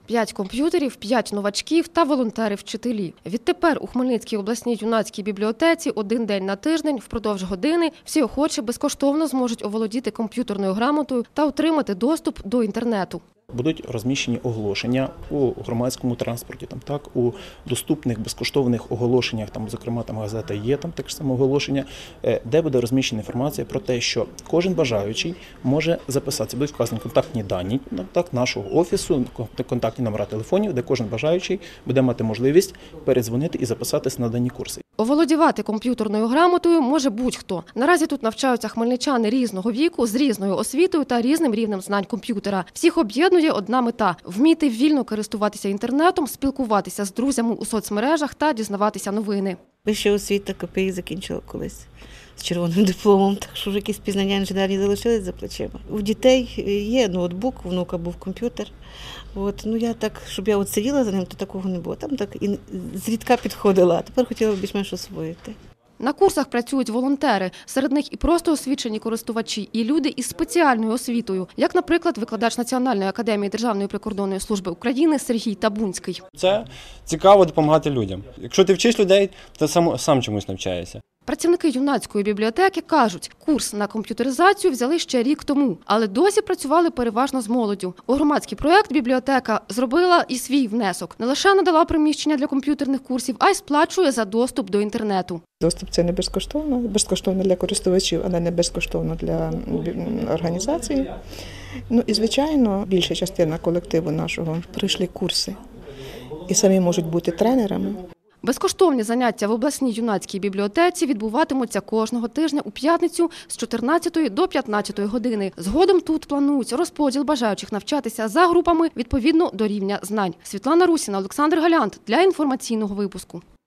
5 комп'ютерів, 5 новачків та волонтери-вчителі. Відтепер у Хмельницькій обласній юнацькій бібліотеці один день на тиждень впродовж години всі охочі безкоштовно зможуть оволодіти комп'ютерною грамотою та отримати доступ до інтернету. Будуть розміщені оголошення у громадському транспорті, у доступних безкоштовних оголошеннях, зокрема газета є, таке саме оголошення, де буде розміщена інформація про те, що кожен бажаючий може записатися. Будуть вказані контактні дані нашого офісу, контактні номера телефонів, де кожен бажаючий буде мати можливість передзвонити і записатися на дані курси. Оволодівати комп'ютерною грамотою може будь-хто. Наразі тут навчаються хмельничани різного віку, з різною освітою та різним рівнем знань комп'ютера. Всіх об'єднує одна мета – вміти вільно користуватися інтернетом, спілкуватися з друзями у соцмережах та дізнаватися новини. Вища освіта КПІ закінчила колись з червоним дипломом, так що вже якісь пізнання інженерні залишились за плечима. У дітей є ноутбук, у внука був комп'ютер. Я так, щоб я сиділа за ним, то такого не було. Там так і зрідка підходила, а тепер хотіла б більш-менш освоїти. На курсах працюють волонтери. Серед них і просто освічені користувачі, і люди із спеціальною освітою, як, наприклад, викладач Національної академії Державної прикордонної служби України Сергій Табунський. Це цікаво допомагати людям. Якщо ти вчиш людей, то сам чомусь навчаєшся. Працівники юнацької бібліотеки кажуть, курс на комп'ютеризацію взяли ще рік тому, але досі працювали переважно з молоддю. У громадський проєкт бібліотека зробила і свій внесок. Не лише надала приміщення для комп'ютерних курсів, а й сплачує за доступ до інтернету. Доступ – це не безкоштовно. Безкоштовно для користувачів, але не безкоштовно для організації. І, звичайно, більша частина колективу нашого пройшли курси і самі можуть бути тренерами. Безкоштовні заняття в обласній юнацькій бібліотеці відбуватимуться кожного тижня у п'ятницю з 14 до 15 години. Згодом тут планують розподіл бажаючих навчатися за групами відповідно до рівня знань. Світлана Русіна, Олександр Галянт для інформаційного випуску.